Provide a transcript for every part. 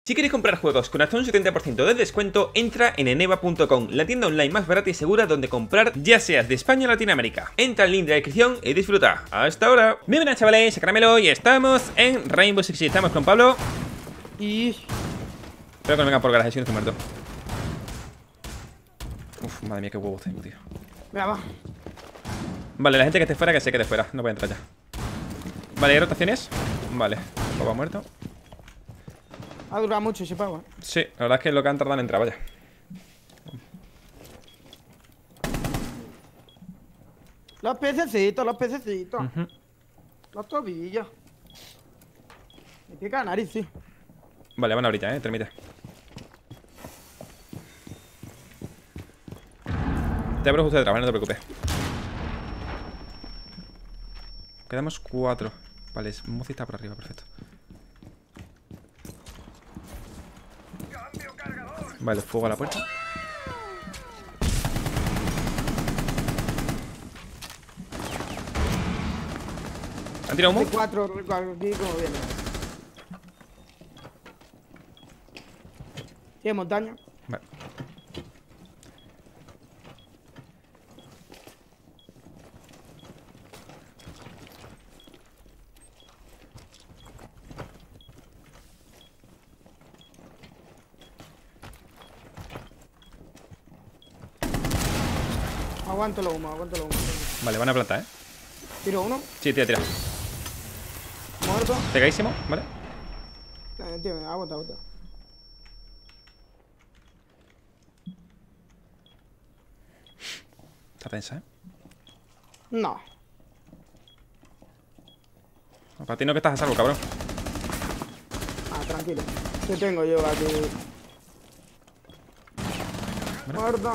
Si quieres comprar juegos con hasta un 70% de descuento, entra en eneba.com, la tienda online más barata y segura donde comprar, ya seas de España o Latinoamérica. Entra al link de la descripción y disfruta. ¡Hasta ahora! Bienvenidos, chavales, a Caramelo y estamos en Rainbow Six Siege. Estamos con Pablo. Y... espero que no venga por garaje, si no estoy muerto. Uf, madre mía, qué huevos tengo, tío. Venga, va. Vale, la gente que esté fuera, que se quede fuera. No voy a entrar ya. Vale, ¿hay rotaciones? Vale, Pablo ha muerto. Ha durado mucho ese pavo, Sí, la verdad es que lo que han tardado en entrar, vaya. Los pececitos, los pececitos. Los tobillos. Me pica la nariz, sí. Vale, van ahorita, termite. Te abro justo detrás, ¿vale? No te preocupes. Quedamos 4. Vale, Mozi está por arriba, perfecto. Vale, fuego a la puerta. ¿Han tirado humo? Hay cuatro aquí como viene. Tiene montaña. Vale. Aguanto lo humo, aguanto lo humo. Vale, van a plantar, Tiro uno, Sí, tira, tira. muerto. Pegadísimo, ¿vale? Tío, aguanta, aguanta. Está tensa, No. Para ti no, que estás a salvo, cabrón. Ah, tranquilo. ¿Qué tengo yo aquí? Muerto.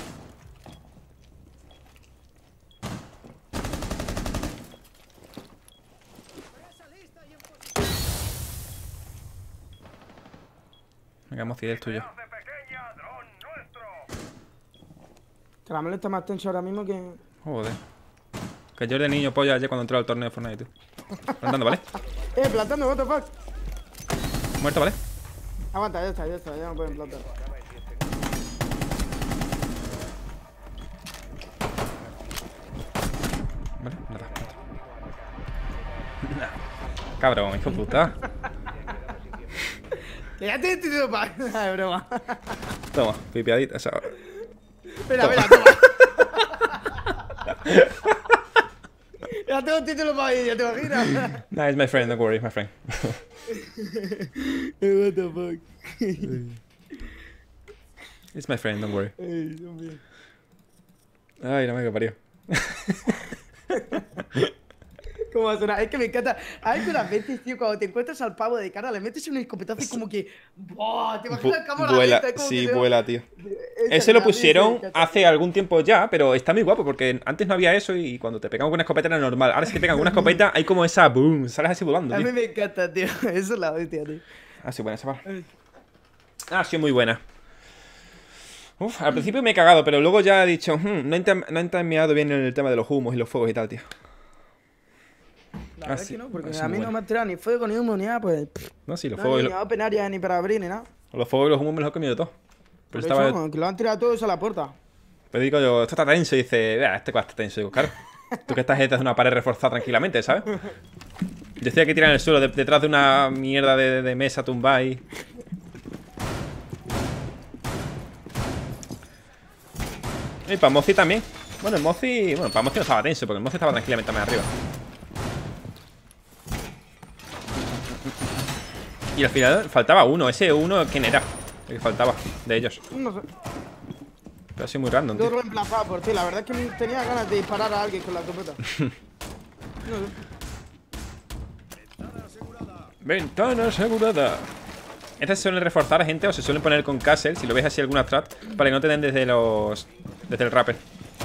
Venga, Mozi, es tuyo. Caramelo está más tenso ahora mismo que... Joder. Que yo de niño polla ayer cuando entró al torneo de Fortnite, tú. Plantando, ¿vale? Plantando, what the fuck. Muerto, ¿vale? Aguanta, ya está, ya no pueden plantar. Vale, nada. Cabrón, hijo de puta. Que ya te he tirado para... Es broma. Toma, pipiadita, o sea. Espera, toma. Ya tengo un título para vídeo, ¿te imaginas? Nah, it's my friend, don't worry, my friend. What the fuck. It's my friend, don't worry. Ay, Dios mío. Ay, no me que parió. ¿Cómo va a sonar? Es que me encanta. Hay unas veces, tío, cuando te encuentras al pavo de cara, le metes un escopetazo y como que... ¡Buah! ¿Te imaginas cómo la Vuela, vista? sí, vuela, tío. Ese lo pusieron hace algún tiempo ya, pero está muy guapo porque antes no había eso y cuando te pegan con una escopeta era normal. Ahora si te pegan con una escopeta hay como esa boom, sales así volando, A tío. mí me encanta, tío. Eso es la hostia, tío. Ha sido buena esa barra. Ha sido muy buena. Uf, al principio me he cagado, pero luego ya he dicho, no he entermeado bien en el tema de los humos y los fuegos y tal, tío. La verdad es que no, porque sí, a mí muy no buena. me ha tirado ni fuego ni humo ni nada, pues... No, sí, los No, fuegos y ni a open area ni para abrir ni nada. los fuegos y los humos me los he comido todo. Pero Por estaba... eso, que lo han tirado todos a la puerta. Pero digo yo, esto está tenso y dice, vea, este cuál está tenso. Digo, claro, tú que estás detrás de una pared reforzada tranquilamente, ¿sabes? Yo decía que tiran en el suelo detrás de una mierda de mesa tumbada y... Y para Mozi también. Bueno, el Mozi... Bueno, para Mozi no estaba tenso, porque el Mozi estaba tranquilamente más arriba. Y al final faltaba uno. Ese uno, ¿quién era? El que faltaba de ellos. No sé. Pero ha sido muy random, Yo tío. reemplazaba por ti. La verdad es que tenía ganas de disparar a alguien con la escopeta. No sé. Ventana asegurada. Estas se suelen reforzar a gente o se suelen poner con castle, si lo ves así alguna strat, para que no te den desde los... desde el rapper.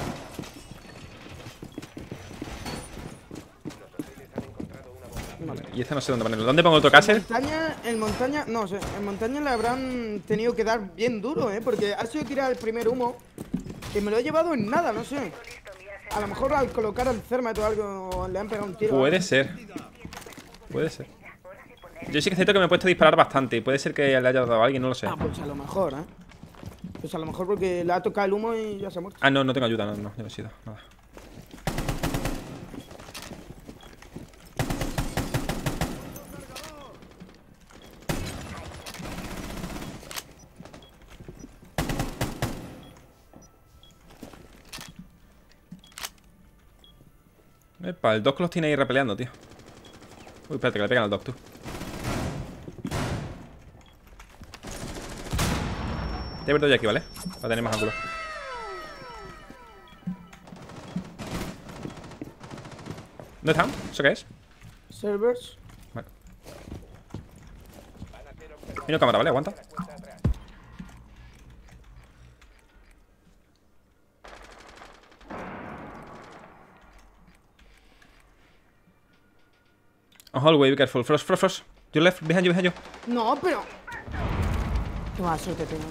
Vale, y esta no sé dónde ponerlo. ¿Dónde pongo otro castle? En montaña, no sé, en montaña le habrán tenido que dar bien duro, porque ha sido tirar el primer humo que me lo he llevado en nada, no sé. A lo mejor al colocar el Thermite o algo le han pegado un tiro. Puede ser. Puede ser. Yo sí que es cierto que me he puesto a disparar bastante. Puede ser que le haya dado a alguien, no lo sé. Ah, pues a lo mejor, Pues a lo mejor porque le ha tocado el humo y ya se ha muerto. Ah, no, no tengo ayuda, no, yo no he sido, nada. Epa, el Doc los tiene ahí repeleando, tío. Uy, espérate, que le pegan al Doc, tú. Te he abierto yo aquí, ¿vale? Para tener más ángulo. ¿Dónde están? ¿Eso qué es? Servers. Vale. Vino cámara, ¿vale? Aguanta. On hallway, be careful. Frost, Frost, Frost. Your left, behind you, behind you. No, pero. Qué mala suerte tengo.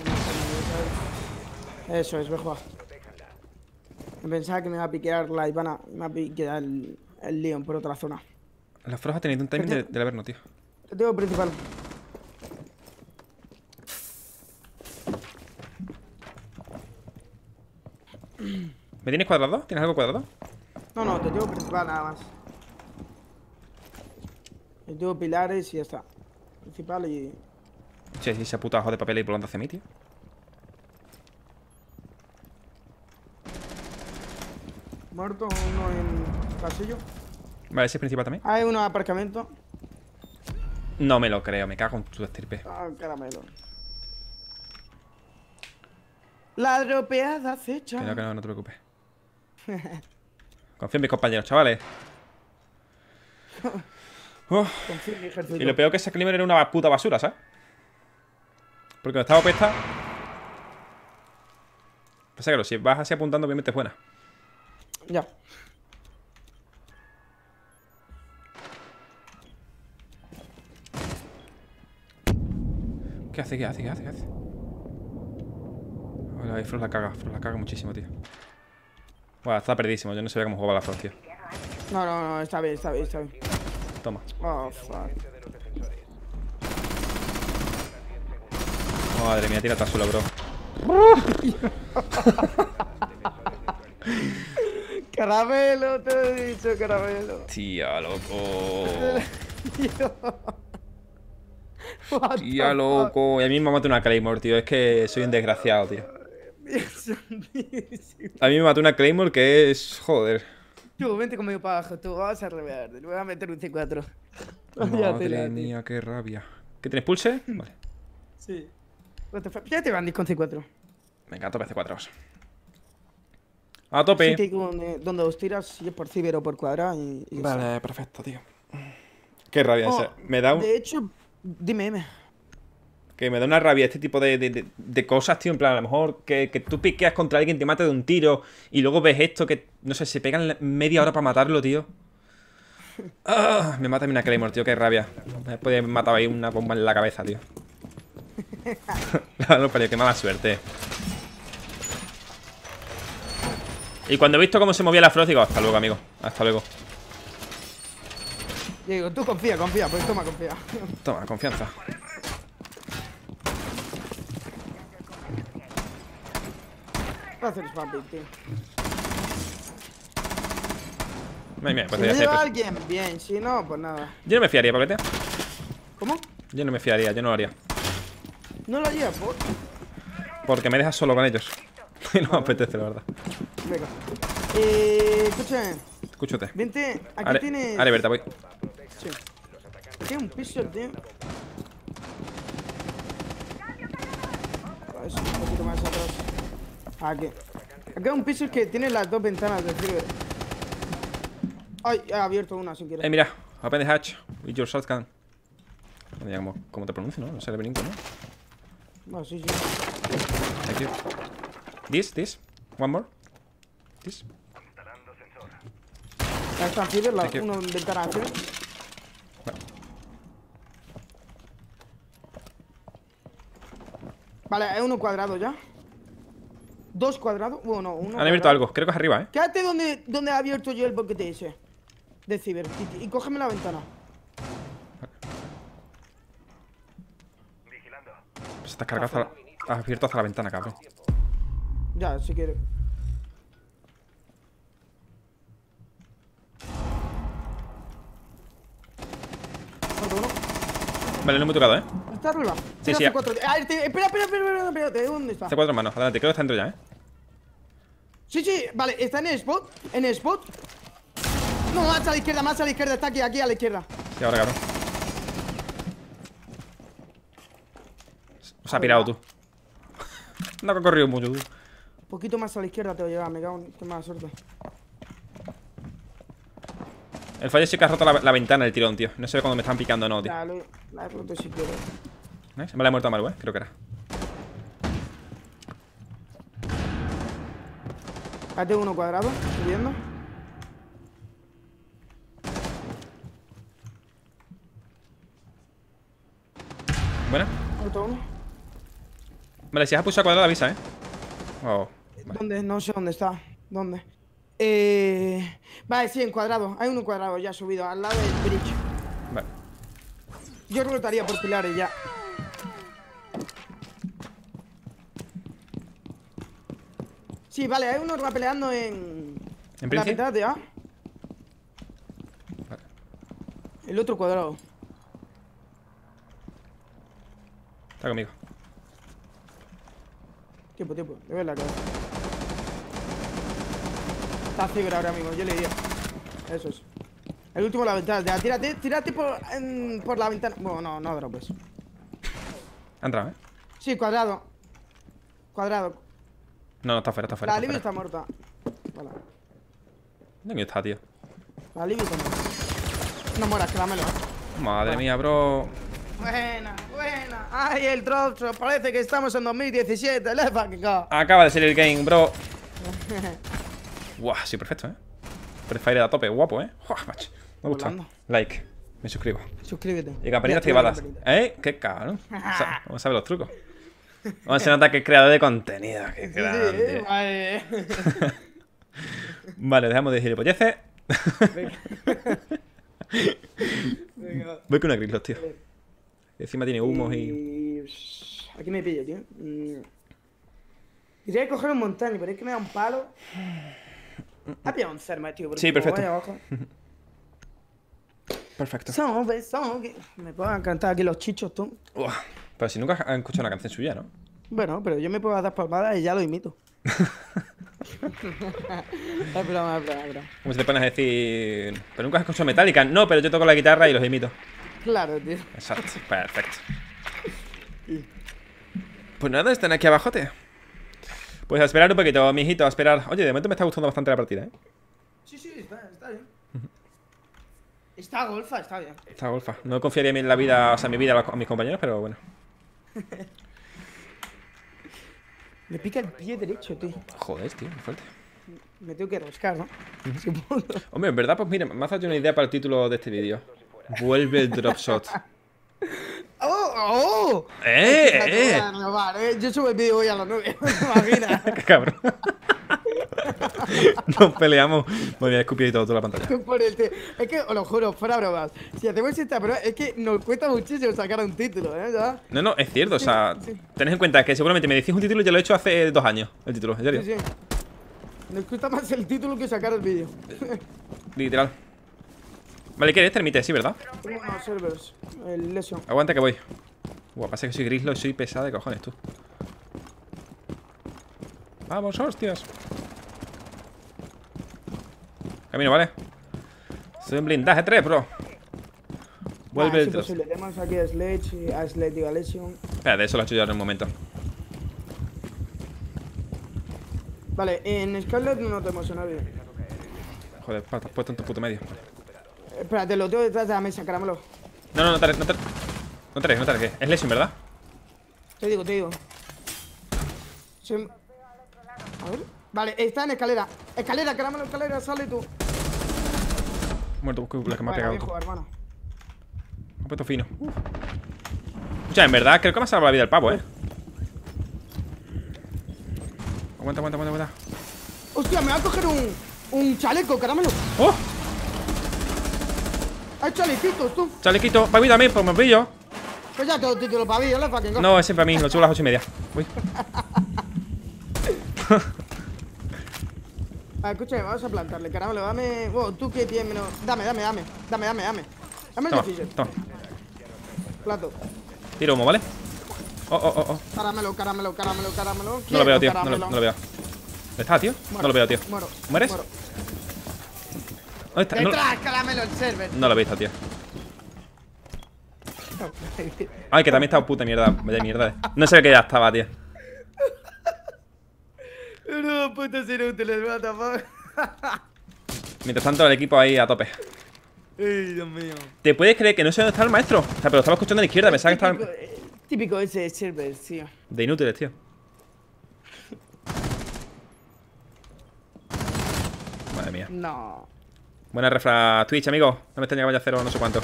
Eso es, mejor. Pensaba que me iba a piquear la Ivana y me va a piquear el Leon por otra zona. La Frost ha tenido un timing del Averno, tío. Te tengo principal. ¿Me tienes cuadrado? ¿Tienes algo cuadrado? No, te tengo principal nada más. Te tengo pilares y ya está. Principal y. Che, ese puta hoja de papel ahí volando hacia mí, tío. Muerto uno en pasillo. Vale, ese es principal también. Hay uno en aparcamiento. No me lo creo, me cago en tu estirpe. Ah, caramelo. La dropeada acecha. Que no, no te preocupes. Confío en mis compañeros, chavales. Confío en mi ejército. Y lo peor que ese Climber era una puta basura, ¿sabes? Porque cuando estaba pesta. Pasa que si vas así apuntando, obviamente es buena. Ya. ¿Qué hace? ¿Qué hace? ¿Qué hace? ¿Qué hace? Hola, Frost la caga muchísimo, tío. Bueno, está perdidísimo, yo no sabía cómo jugaba la Frost, tío. No, está bien. Toma. Oh, fuck. Madre mía, tírate al suelo, bro. Caramelo, te lo he dicho, caramelo. Tía, loco. What Tía, the loco. Y a mí me mató una Claymore, tío. Es que soy un desgraciado, tío. A mí me mató una Claymore que es... Joder. Tú, vente conmigo para abajo, tú vas a revelar. Le voy a meter un C4. Madre mía, qué rabia. ¿Qué tienes, pulse? Vale. Sí. Ya te bandis con C4. Venga, a tope C4. A tope. Sí, te digo donde os tiras, si es por ciber o por cuadrado y Vale, perfecto, tío. Qué rabia esa. Me da un... De hecho, dime. Que me da una rabia este tipo de cosas, tío. En plan, a lo mejor que tú piqueas contra alguien, te mata de un tiro y luego ves esto que, no sé, se pegan media hora para matarlo, tío. Ah, me mata una Claymore, tío, qué rabia. Me podía haber matado ahí una bomba en la cabeza, tío. No, pero qué mala suerte. Y cuando he visto cómo se movía la Frost, digo, hasta luego, amigo. Hasta luego. Diego, tú confía, pues toma, confía. Toma, confianza. Gracias, papi, tío. Mira, pues Si ya me sé, lleva pues. alguien, bien. Si no, pues nada. Yo no me fiaría, Pablete. ¿Cómo? Yo no me fiaría, yo no lo haría. No lo llevas, por. Porque me dejas solo con ellos. Y no me apetece, la verdad. Venga. Escúchame. Escúchate. Vente, aquí tienes. Vale, Berta, voy. Sí. Aquí hay un piso, tío. Es un poquito más atrás. Aquí. Aquí hay un piso que tiene las dos ventanas del ciber. Ay, he abierto una sin querer. Mira, open the hatch with your shotgun. No diga cómo te pronuncio, ¿no? No sé el brinco, ¿no? Bueno, sí. Thank you. This. One more. This. Ahí está en ciber, Thank you. uno en ventana de ciber. Vale, hay uno cuadrado ya. Dos cuadrados. Bueno, uno. Han abierto algo, creo que es arriba, ¿eh? Quédate donde he abierto yo el boquete ese. De ciber. Y cógeme la ventana. Se está cargado has abierto hasta la ventana, cabrón. Ya, si quieres. Muerto uno. Vale, no me he tocado, ¿Está arriba? Sí, sí. Espera, ¿dónde está? Hace 4 manos, adelante, creo que está dentro ya, Sí, vale, está en el spot. En el spot. No, más a la izquierda, está aquí a la izquierda. Sí, ahora, cabrón. Se ha pirado tú. No que ha corrido mucho, tú. Un poquito más a la izquierda te voy a llevar, me cago en... Qué mala suerte. El fallo sí que ha roto la ventana del tirón, tío. No sé cuando me están picando o no, tío. La he roto si quieres. ¿Ves? Me la he muerto a Maru, creo que era. Ahí tengo uno cuadrado, subiendo. Buena. Otro uno. Vale, si has pulsado cuadrado, avisa, Oh, vale. ¿Dónde? No sé dónde está. ¿Dónde? Vale, sí, en cuadrado. Hay uno cuadrado ya subido, al lado del bridge. Vale. Yo rotaría por pilares ya. Sí, vale, hay uno rapeleando en la Príncipe? mitad ya. Vale. El otro cuadrado. Está conmigo. Tiempo, le veo la cabeza. Está ciego ahora mismo, yo le diría. Eso es. El último la ventana. Ya, tírate por la ventana. Bueno, no dropes. Ha entrado, Sí, cuadrado. Cuadrado. No, está fuera, La Libby está muerta. Vale. ¿Dónde está, tío? La Libby está muerta. No mueras, que dámelo. Madre mía, bro. Buena. Ay, el drop. Parece que estamos en 2017. Let's fucking go. Acaba de salir el game, bro. Guau, sí, perfecto, Prefire a tope, guapo, Uah, macho. Me gusta. Volando. Like. Me suscribo. Suscríbete. Y campanitas activadas. Qué cabrón. Vamos a ver los trucos. Vamos a nota que es creador de contenido. Qué grande. Vale. Vale, dejamos de gilipolleces. Venga. Voy con una Grillos, tío. Encima tiene humos y... Aquí me pillo, tío. Quería coger un montaña, pero es que me da un palo. Ha pillado un cerma, tío. Sí, perfecto. Perfecto. Me puedo cantar aquí los chichos, tú. Uah, pero si nunca has escuchado una canción suya, ¿no? Bueno, pero yo me puedo dar palmadas y ya lo imito. Es broma. Como si te pones a decir... Pero nunca has escuchado Metallica. No, pero yo toco la guitarra y los imito. Claro, tío. Exacto, perfecto. Pues nada, están aquí abajo, tío. Pues a esperar un poquito, mijito, a esperar. Oye, de momento me está gustando bastante la partida, Sí, está bien. Está golfa, está bien. Está golfa. No confiaría en la vida, o sea, en mi vida a mis compañeros, pero bueno. Me pica el pie derecho, tío. Joder, tío, muy fuerte. Me tengo que rascar, ¿no? Hombre, en verdad, pues mira, me has dado una idea para el título de este vídeo. Vuelve el drop shot. ¡Oh! Yo subo el vídeo hoy a las 9. Imagina. Qué cabrón. Nos peleamos. Me voy a escupir y todo, toda la pantalla. Es que, os lo juro, fuera bromas. Si hacemos esta prueba, es que nos cuesta muchísimo sacar un título, ¿Ya? No, es cierto, o sea, tened en cuenta que seguramente me decís un título y ya lo he hecho hace 2 años. El título, en serio. Sí. Nos cuesta más el título que sacar el vídeo. Literal. Vale, ¿qué eres? Termite, sí, ¿verdad? Tengo unos servers. El Lesion. Aguanta que voy. Pasa que soy grislo y soy pesada de cojones, tú. Vamos, hostias. Camino, ¿vale? Soy un blindaje 3, bro. Vuelve el trozo. Tenemos aquí a Sledge y a Sledge y a Lesion. Espérate, eso lo he hecho yo en un momento. Vale, en Scarlet no tenemos a nadie. Joder, te has puesto en tu puto medio. Espérate, lo tengo detrás de la mesa, caramelo. No te ¿qué? Es Lesion, ¿verdad? Te digo. A ver. Vale, está en escalera. Escalera, caramelo, escalera, sale tú. Muerto, busco la que me ha pegado tú. Hermano. Me ha puesto fino. Escucha, en verdad, creo que me ha salvado la vida el pavo, Aguanta. Hostia, me va a coger un chaleco, caramelo. ¡Oh! Hay chalequitos, tú. Chalequito, va a vida a mí, pues me pillo. Pues ya todo título para mí, ¿no? Fucking No, ese para mí, lo subo a las 8:30. Uy. Escúchame, vamos a plantarle, caramelo, dame. Bueno, tú que tienes menos. Dame. Dame el Toma, diffuser. toma. Plato. Tiro humo, ¿vale? Oh. Caramelo. No lo veo, tío. Caramelo. No lo veo. ¿Dónde está, tío? Muero. No lo veo, tío. Muero. ¿Mueres? Muero. ¿Dónde está? No, Detrás, caramelo, el server. no lo he visto, tío. Ay, que también está puta mierda. De mierda. No sé qué ya estaba, tío. No, putos inútiles, what the fuck. Mientras tanto, el equipo ahí a tope. Ay, Dios mío. ¿Te puedes creer que no sé dónde está el maestro? O sea, pero lo estaba escuchando a la izquierda. Pensaba que estaba. Típico ese server, tío. De inútiles, tío. Madre mía. No. Buena refra Twitch, amigo. No me extraña que vaya a cero no sé cuánto.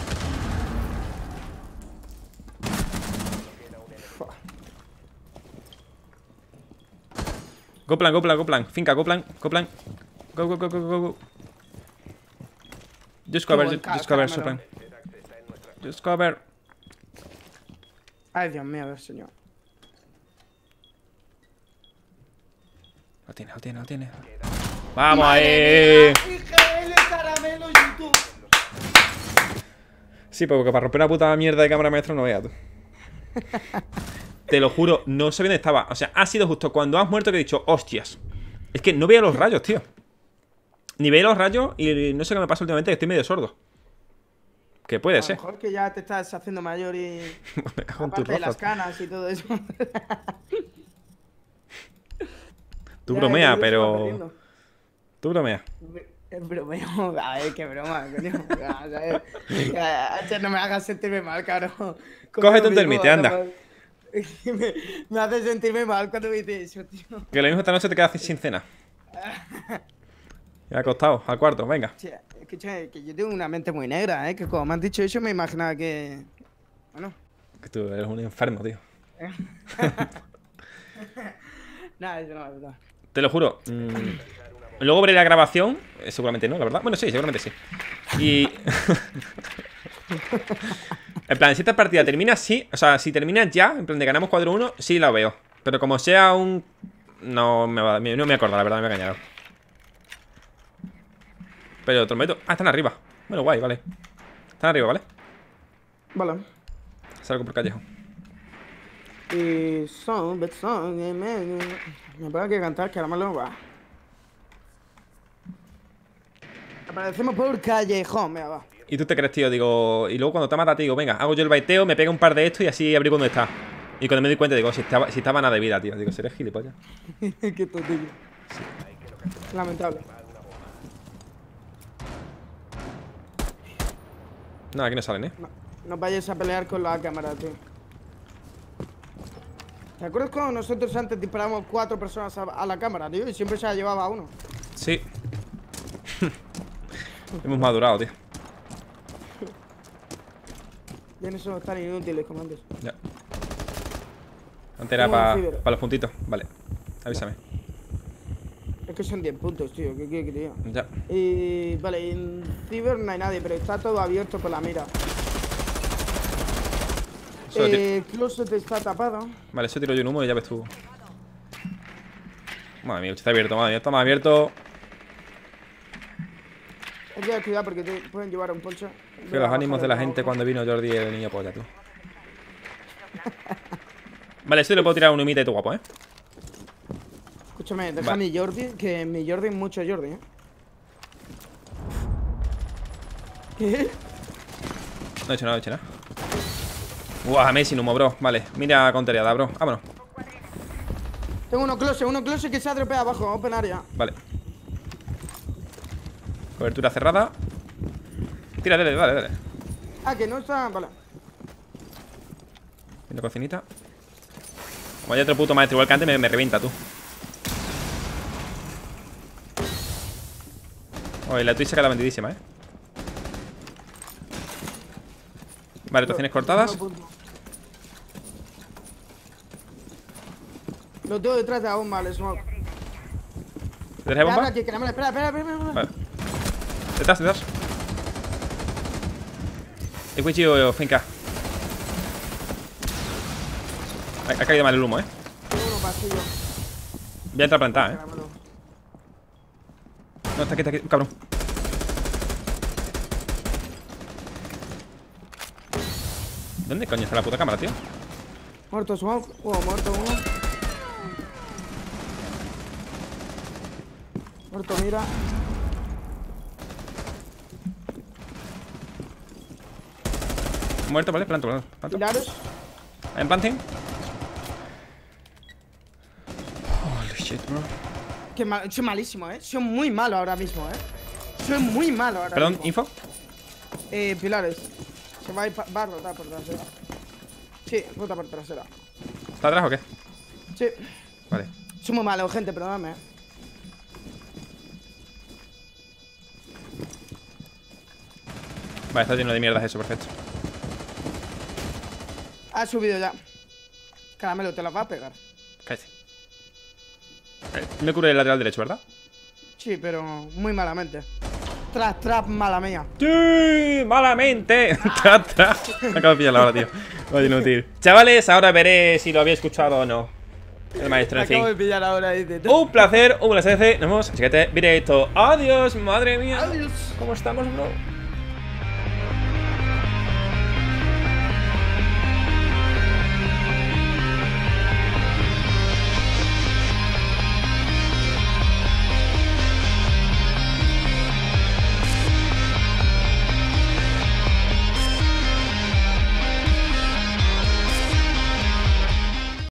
Go plan. Finca, go plan. Go. Just cover. Just cover. Ay, Dios mío, a ver, señor. Lo tiene. ¡Vamos ahí! Caramelo YouTube. Sí, porque para romper una puta mierda de cámara maestro no veas tú. Te lo juro, no sé dónde estaba. O sea, ha sido justo cuando has muerto que he dicho, hostias. Es que no veía los rayos, tío. Ni veía los rayos y no sé qué me pasa últimamente, que estoy medio sordo. Que puede ser. A lo mejor que ya te estás haciendo mayor y. Me cago en tus Aparte de las rojos. canas y todo eso. Tú Ya, bromeas, el vídeo se va pero. perdiendo. Tú bromeas. Bromeo, a ver, qué broma, coño. A ver, no me hagas sentirme mal, cabrón. Cógete un termite, anda. Me hace sentirme mal cuando me dices eso, tío. Que lo mismo esta noche te quedas sin cena. Ya acostado, al cuarto, venga. Escucha, que yo tengo una mente muy negra, que como me han dicho eso me imaginaba que. Bueno. Que tú eres un enfermo, tío. Nada, eso no es verdad. Te lo juro. Luego veré la grabación. Seguramente no, la verdad. Bueno, sí, seguramente sí. Y. En plan, si esta partida termina así, o sea, si termina ya, en plan de ganamos 4-1, sí la veo. Pero como sea un. No me acuerdo, la verdad, me he engañado. Pero te lo meto. Ah, están arriba. Bueno, guay, vale. Están arriba, ¿vale? Vale. Salgo por callejón. Y son, but son, me pongo que cantar, caramelo, va. Aparecemos por callejón, venga, va. ¿Y tú te crees, tío? Digo. Y luego cuando te mata, te digo, venga, hago yo el baiteo, me pega un par de estos y así abrigo dónde está. Y cuando me doy cuenta, digo, si estaba nada de vida, tío. Digo, seré gilipollas. Qué tontillo. Lamentable. No, aquí no salen, ¿eh? No vayas a pelear con la cámara, tío. ¿Te acuerdas cuando nosotros antes disparamos 4 personas a la cámara, tío? Y siempre se la llevaba uno. Sí. Hemos madurado, tío. Ya no son tan inútiles como antes. Ya. Antes era Tengo un para ciber. los puntitos. Vale. Avísame. Es que son 10 puntos, tío. ¿Qué quiere que te diga? Ya. Y vale, en Ciber no hay nadie, pero está todo abierto por la mira. Solo Closet está tapado. Vale, eso tiro yo un humo y ya ves tú. Madre mía, está abierto, madre mía. Está más abierto. Hay que cuidar porque te pueden llevar a un poncho. Que los ánimos de la gente cuando vino Jordi el niño polla, tú. Vale, esto le puedo tirar un humita y tú guapo, ¿eh? Escúchame, deja Vale. mi Jordi, que mi Jordi es mucho Jordi, ¿eh? ¿Qué? No he hecho nada, no he hecho nada. Buah, Messi, humo, bro. Vale, mira conteriada, bro. Vámonos. Tengo uno close que se ha dropeado abajo, open area. Vale. Cobertura cerrada. Tira, dale. Ah, que no está. Vale. Viendo cocinita. Como hay otro puto maestro igual que antes, me revienta, tú. Oye, la Twitch se queda vendidísima, ¿eh? Vale, actuaciones cortadas. Lo tengo detrás de la bomba, el smoke. ¿Detrás de bomba? Aquí, caramelo, espera. Vale. Detrás. He cuchillo finca. Ha caído mal el humo, Tengo uno pasillo. Voy a entrar a plantar, Caramelo. No, está aquí, cabrón. ¿Dónde coño está la puta cámara, tío? Muerto smoke. Muerto uno. Muerto, mira. Muerto, vale, planto. Pilares. En planting. Holy shit, bro. Soy malísimo, Soy muy malo ahora mismo, Soy muy malo ahora Perdón, mismo. info. Pilares. Se va a rotar por trasera. Sí, rota por trasera. ¿Está atrás o qué? Sí. Vale. Soy muy malo, gente, perdóname, Vale, está lleno de mierdas eso, perfecto. Ha subido ya. Caramelo, te las va a pegar. Cállate. Me curé el lateral derecho, ¿verdad? Sí, pero muy malamente. Trap, mala mía. ¡Sí! ¡Malamente! Me acabo de pillar la hora, tío. Vaya inútil. Chavales, ahora veré si lo había escuchado o no. El maestro, en fin. Acabo de pillar ahora, dice. Un placer, un placer. Nos vemos. Siguiente directo. Adiós, madre mía. Adiós. ¿Cómo estamos, bro?